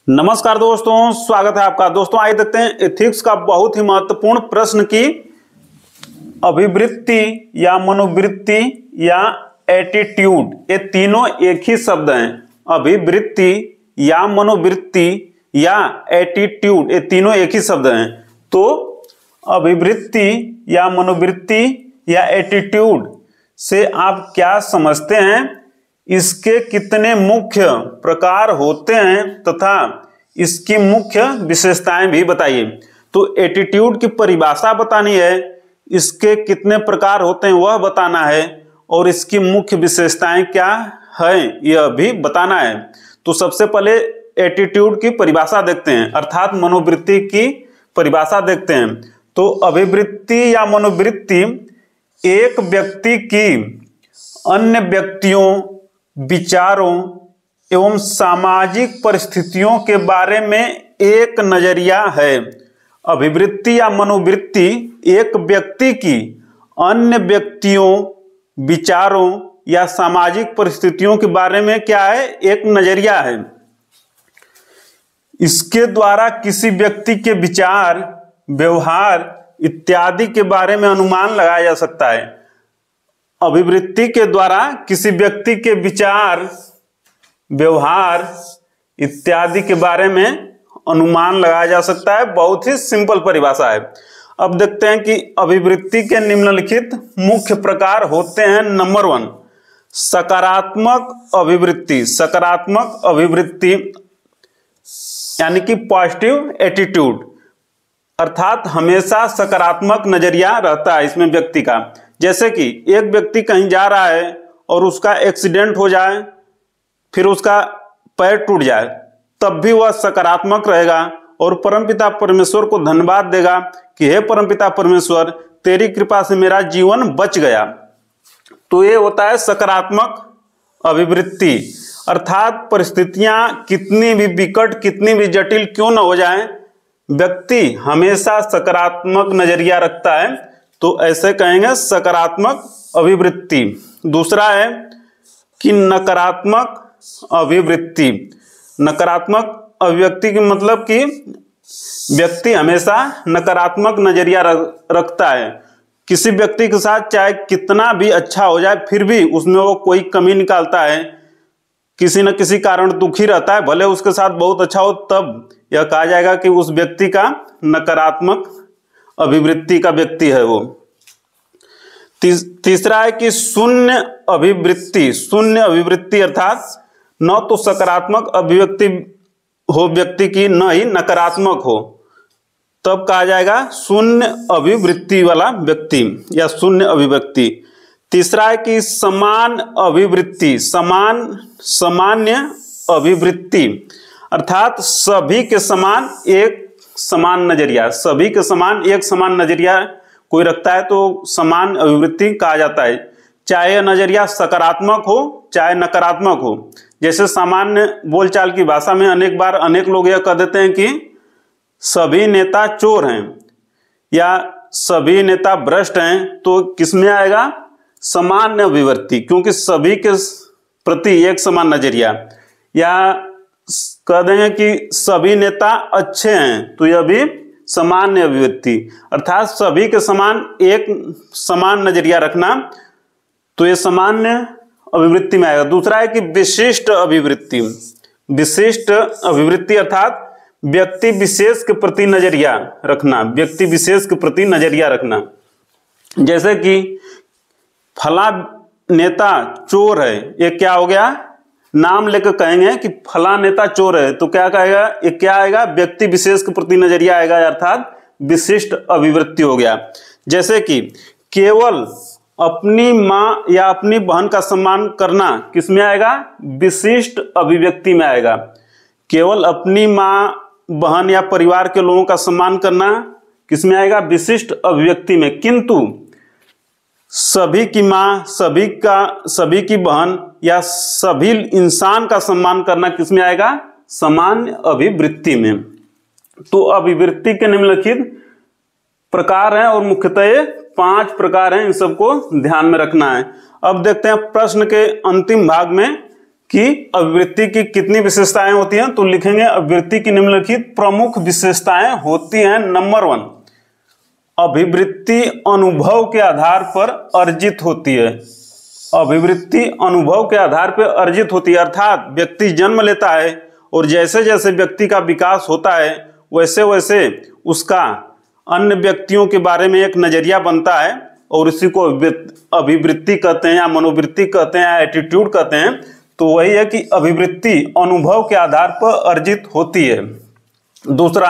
नमस्कार दोस्तों, स्वागत है आपका। दोस्तों आइए देखते हैं एथिक्स का बहुत ही महत्वपूर्ण प्रश्न की अभिवृत्ति या मनोवृत्ति या एटीट्यूड, ये तीनों एक ही शब्द हैं। अभिवृत्ति या मनोवृत्ति या एटीट्यूड, ये तीनों एक ही शब्द हैं। तो अभिवृत्ति या मनोवृत्ति या एटीट्यूड से आप क्या समझते हैं, इसके कितने मुख्य प्रकार होते हैं तथा इसकी मुख्य विशेषताएं भी बताइए। तो एटीट्यूड की परिभाषा बतानी है, इसके कितने प्रकार होते हैं वह बताना है, और इसकी मुख्य विशेषताएं क्या है यह भी बताना है। तो सबसे पहले एटीट्यूड की परिभाषा देखते हैं, अर्थात मनोवृत्ति की परिभाषा देखते हैं। तो अभिवृत्ति या मनोवृत्ति एक व्यक्ति की अन्य व्यक्तियों, विचारों एवं सामाजिक परिस्थितियों के बारे में एक नजरिया है। अभिवृत्ति या मनोवृत्ति एक व्यक्ति की अन्य व्यक्तियों, विचारों या सामाजिक परिस्थितियों के बारे में क्या है, एक नजरिया है। इसके द्वारा किसी व्यक्ति के विचार, व्यवहार इत्यादि के बारे में अनुमान लगाया जा सकता है। अभिवृत्ति के द्वारा किसी व्यक्ति के विचार, व्यवहार इत्यादि के बारे में अनुमान लगाया जा सकता है। बहुत ही सिंपल परिभाषा है। अब देखते हैं कि अभिवृत्ति के निम्नलिखित मुख्य प्रकार होते हैं। नंबर 1, सकारात्मक अभिवृत्ति। सकारात्मक अभिवृत्ति यानी कि पॉजिटिव एटीट्यूड, अर्थात हमेशा सकारात्मक नजरिया रहता है इसमें व्यक्ति का। जैसे कि एक व्यक्ति कहीं जा रहा है और उसका एक्सीडेंट हो जाए, फिर उसका पैर टूट जाए, तब भी वह सकारात्मक रहेगा और परमपिता परमेश्वर को धन्यवाद देगा कि हे परमपिता परमेश्वर, तेरी कृपा से मेरा जीवन बच गया। तो ये होता है सकारात्मक अभिवृत्ति, अर्थात परिस्थितियां कितनी भी विकट, कितनी भी जटिल क्यों न हो जाए, व्यक्ति हमेशा सकारात्मक नजरिया रखता है, तो ऐसे कहेंगे सकारात्मक अभिवृत्ति। दूसरा है कि नकारात्मक अभिवृत्ति। नकारात्मक अभिव्यक्ति की मतलब कि व्यक्ति हमेशा नकारात्मक नजरिया रखता है। किसी व्यक्ति के साथ चाहे कितना भी अच्छा हो जाए, फिर भी उसमें वो कोई कमी निकालता है, किसी न किसी कारण दुखी रहता है, भले उसके साथ बहुत अच्छा हो, तब यह कहा जाएगा कि उस व्यक्ति का नकारात्मक अभिवृत्ति का व्यक्ति है वो। तीसरा है कि शून्य अभिवृत्ति। शून्य अभिवृत्ति अर्थात न तो सकारात्मक अभिव्यक्ति हो व्यक्ति की, न ही नकारात्मक हो, तब कहा जाएगा शून्य अभिवृत्ति वाला व्यक्ति या शून्य अभिव्यक्ति। तीसरा है कि समान अभिवृत्ति। सामान्य अभिवृत्ति अर्थात सभी के समान एक समान नजरिया, सभी के समान एक समान नजरिया कोई रखता है तो समान अभिवृत्ति कहा जाता है, चाहे नजरिया सकारात्मक हो चाहे नकारात्मक हो। जैसे सामान्य बोलचाल की भाषा में अनेक बार अनेक लोग यह कह देते हैं कि सभी नेता चोर हैं या सभी नेता भ्रष्ट हैं, तो किसमें आएगा, सामान्य अभिवृत्ति, क्योंकि सभी के प्रति एक समान नजरिया। या कह देंगे कि सभी नेता अच्छे हैं, तो यह भी सामान्य अभिवृत्ति, अर्थात सभी के समान एक समान नजरिया रखना, तो यह सामान्य अभिवृत्ति में आएगा। दूसरा है कि विशिष्ट अभिवृत्ति। विशिष्ट अभिवृत्ति अर्थात व्यक्ति विशेष के प्रति नजरिया रखना, व्यक्ति विशेष के प्रति नजरिया रखना। जैसे कि फला नेता चोर है, ये क्या हो गया, नाम लेकर कहेंगे कि फला नेता चोर है, तो क्या कहेगा, ये क्या आएगा, व्यक्ति विशेष के प्रति नजरिया आएगा, अर्थात विशिष्ट अभिवृत्ति हो गया। जैसे कि केवल अपनी माँ या अपनी बहन का सम्मान करना किसमें आएगा, विशिष्ट अभिव्यक्ति में आएगा। केवल अपनी माँ, बहन या परिवार के लोगों का सम्मान करना किसमें आएगा, विशिष्ट अभिव्यक्ति में। किंतु सभी की माँ, सभी की बहन या सभी इंसान का सम्मान करना किसमें आएगा, सामान्य अभिवृत्ति में। तो अभिवृत्ति के निम्नलिखित प्रकार हैं और मुख्यतः 5 प्रकार हैं, इन सबको ध्यान में रखना है। अब देखते हैं प्रश्न के अंतिम भाग में कि अभिवृत्ति की कितनी विशेषताएं होती हैं, तो लिखेंगे अभिवृत्ति की निम्नलिखित प्रमुख विशेषताएं होती हैं। नंबर 1, अभिवृत्ति अनुभव के आधार पर अर्जित होती है। अभिवृत्ति अनुभव के आधार पर अर्जित होती है, अर्थात व्यक्ति जन्म लेता है और जैसे जैसे व्यक्ति का विकास होता है वैसे वैसे उसका अन्य व्यक्तियों के बारे में एक नजरिया बनता है और इसी को अभिवृत्ति कहते हैं या मनोवृत्ति कहते हैं या एटीट्यूड कहते हैं। तो वही है कि अभिवृत्ति अनुभव के आधार पर अर्जित होती है। दूसरा,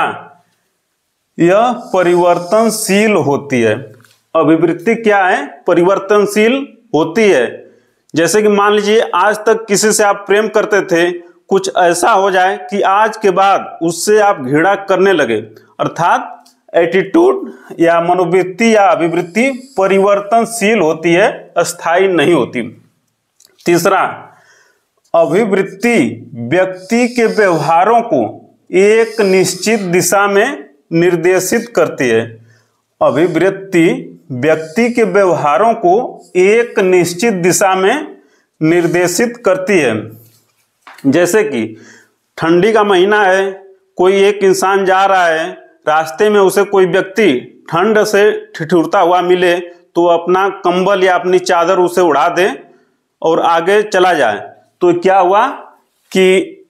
यह परिवर्तनशील होती है। अभिवृत्ति क्या है? परिवर्तनशील होती है। जैसे कि मान लीजिए आज तक किसी से आप प्रेम करते थे, कुछ ऐसा हो जाए कि आज के बाद उससे आप घृणा करने लगे, अर्थात एटीट्यूड या मनोवृत्ति या अभिवृत्ति परिवर्तनशील होती है, अस्थायी नहीं होती। तीसरा, अभिवृत्ति व्यक्ति के व्यवहारों को एक निश्चित दिशा में निर्देशित करती है। अभिवृत्ति व्यक्ति के व्यवहारों को एक निश्चित दिशा में निर्देशित करती है। जैसे कि ठंडी का महीना है, कोई एक इंसान जा रहा है, रास्ते में उसे कोई व्यक्ति ठंड से ठिठुरता हुआ मिले तो अपना कंबल या अपनी चादर उसे उड़ा दे और आगे चला जाए, तो क्या हुआ कि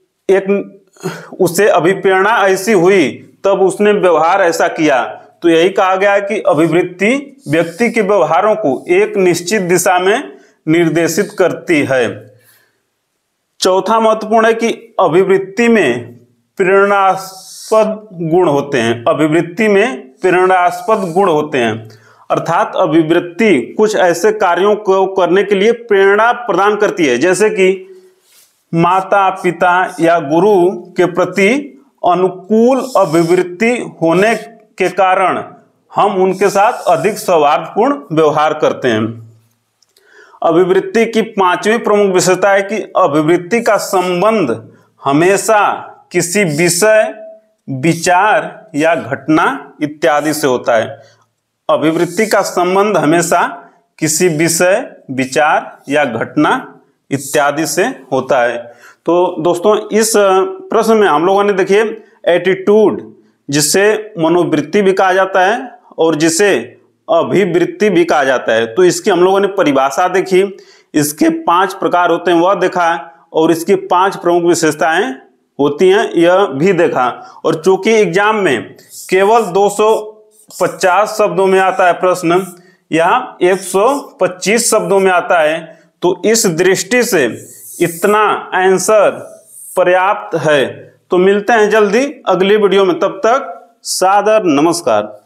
एक उसे अभिप्रेरणा ऐसी हुई, तब उसने व्यवहार ऐसा किया। तो यही कहा गया है कि अभिवृत्ति व्यक्ति के व्यवहारों को एक निश्चित दिशा में निर्देशित करती है। चौथा महत्वपूर्ण है कि अभिवृत्ति में प्रेरणास्पद गुण होते हैं। अभिवृत्ति में प्रेरणास्पद गुण होते हैं, अर्थात अभिवृत्ति कुछ ऐसे कार्यों को करने के लिए प्रेरणा प्रदान करती है, जैसे कि माता पिता या गुरु के प्रति अनुकूल अभिवृत्ति होने के कारण हम उनके साथ अधिक सौहार्दपूर्ण व्यवहार करते हैं। अभिवृत्ति की पांचवी प्रमुख विशेषता है कि अभिवृत्ति का संबंध हमेशा किसी विषय, विचार या घटना इत्यादि से होता है। अभिवृत्ति का संबंध हमेशा किसी विषय, विचार या घटना इत्यादि से होता है। तो दोस्तों इस प्रश्न में हम लोगों ने देखिए एटीट्यूड, जिसे मनोवृत्ति भी कहा जाता है और जिसे अभिवृत्ति भी कहा जाता है, तो इसकी हम लोगों ने परिभाषा देखी, इसके 5 प्रकार होते हैं वह देखा और इसकी 5 प्रमुख विशेषताएं होती हैं यह भी देखा। और चूंकि एग्जाम में केवल 250 शब्दों में आता है प्रश्न, यहाँ 125 शब्दों में आता है, तो इस दृष्टि से इतना आंसर पर्याप्त है। तो मिलते हैं जल्दी अगली वीडियो में, तब तक सादर नमस्कार।